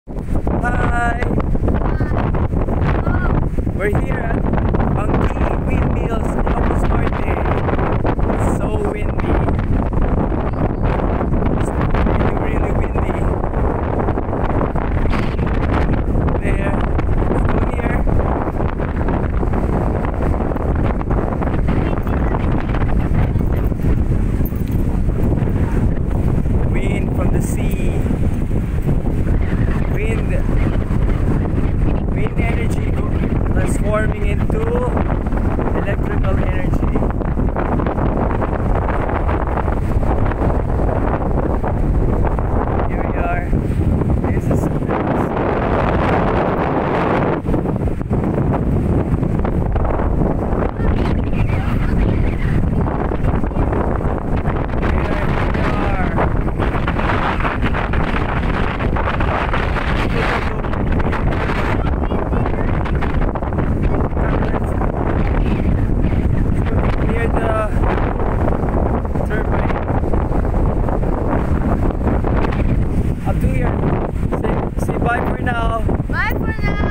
Hi! We're here at Bangki Windmills, Ilocos Norte. It's so windy. It's really windy. There. Let's go here. Wind from the sea. Wind energy transforming into electrical energy. Here we are. This is say bye for now. Bye for now.